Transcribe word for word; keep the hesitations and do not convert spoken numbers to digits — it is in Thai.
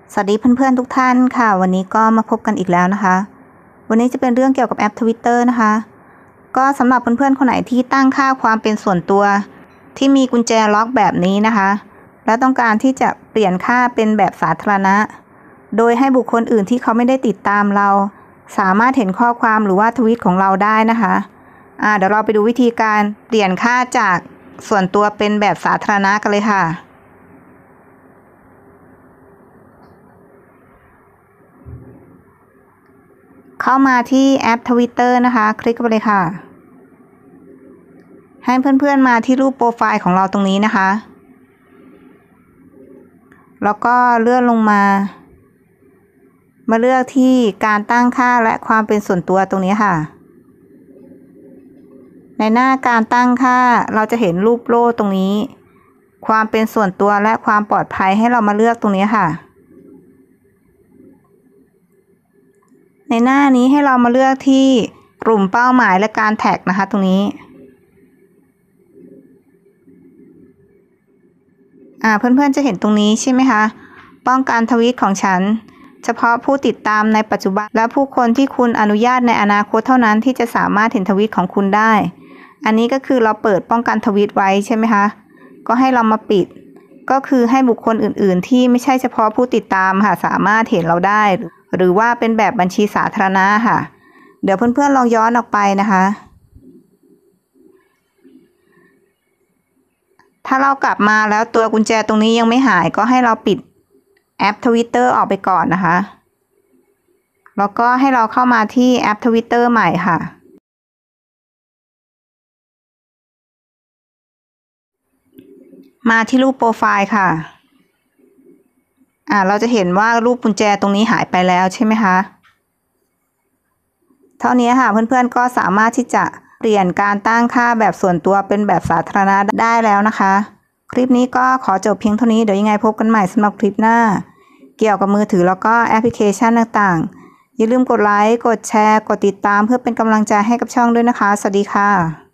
สวัสดีเพื่อนๆทุกท่านค่ะวันนี้ก็มาพบกันอีกแล้วนะคะวันนี้จะเป็นเรื่องเกี่ยวกับแอป Twitter นะคะก็สำหรับเพื่อนๆคนไหนที่ตั้งค่าความเป็นส่วนตัวที่มีกุญแจล็อกแบบนี้นะคะและต้องการที่จะเปลี่ยนค่าเป็นแบบสาธารณะโดยให้บุคคลอื่นที่เขาไม่ได้ติดตามเราสามารถเห็นข้อความหรือว่าทวีตของเราได้นะคะอ่าเดี๋ยวเราไปดูวิธีการเปลี่ยนค่าจากส่วนตัวเป็นแบบสาธารณะกันเลยค่ะเข้ามาที่แอป Twitter นะคะคลิกไปเลยค่ะให้เพื่อนๆมาที่รูปโปรไฟล์ของเราตรงนี้นะคะแล้วก็เลื่อนลงมามาเลือกที่การตั้งค่าและความเป็นส่วนตัวตรงนี้ค่ะในหน้าการตั้งค่าเราจะเห็นรูปโล่ตรงนี้ความเป็นส่วนตัวและความปลอดภัยให้เรามาเลือกตรงนี้ค่ะในหน้านี้ให้เรามาเลือกที่กลุ่มเป้าหมายและการแท็กนะคะตรงนี้อ่าเพื่อนๆจะเห็นตรงนี้ใช่ไหมคะป้องกันทวีตของฉันเฉพาะผู้ติดตามในปัจจุบันและผู้คนที่คุณอนุญาตในอนาคตเท่านั้นที่จะสามารถเห็นทวีตของคุณได้อันนี้ก็คือเราเปิดป้องกันทวีตไว้ใช่ไหมคะก็ให้เรามาปิดก็คือให้บุคคลอื่นๆที่ไม่ใช่เฉพาะผู้ติดตามค่ะสามารถเห็นเราได้หรือว่าเป็นแบบบัญชีสาธารณะค่ะเดี๋ยวเพื่อนๆลองย้อนออกไปนะคะถ้าเรากลับมาแล้วตัวกุญแจตรงนี้ยังไม่หายก็ให้เราปิดแอป Twitter ออกไปก่อนนะคะแล้วก็ให้เราเข้ามาที่แอป Twitter ใหม่ค่ะมาที่รูปโปรไฟล์ค่ะอ่าเราจะเห็นว่ารูปกุญแจตรงนี้หายไปแล้วใช่ไหมคะเท่านี้ค่ะเพื่อนๆก็สามารถที่จะเปลี่ยนการตั้งค่าแบบส่วนตัวเป็นแบบสาธารณะได้แล้วนะคะคลิปนี้ก็ขอจบเพียงเท่านี้เดี๋ยวยังไงพบกันใหม่สำหรับคลิปหน้าเกี่ยวกับมือถือแล้วก็แอปพลิเคชันต่างๆอย่าลืมกดไลค์กดแชร์กดติดตามเพื่อเป็นกำลังใจให้กับช่องด้วยนะคะสวัสดีค่ะ